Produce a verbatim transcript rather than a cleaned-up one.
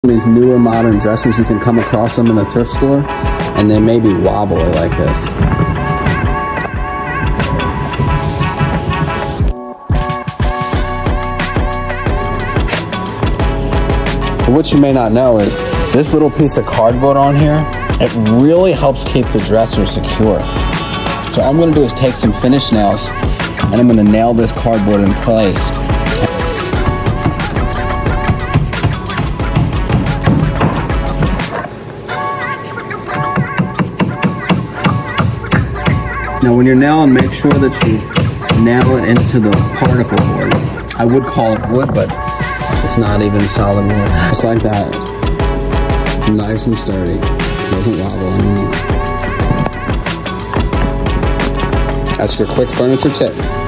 These newer modern dressers, you can come across them in the thrift store, and they may be wobbly like this. But what you may not know is this little piece of cardboard on here, it really helps keep the dresser secure. So all I'm gonna do is take some finish nails and I'm gonna nail this cardboard in place. Now when you're nailing, make sure that you nail it into the particle board. I would call it wood, but it's not even solid wood. Just like that. Nice and sturdy. Doesn't wobble anymore. That's your quick furniture tip.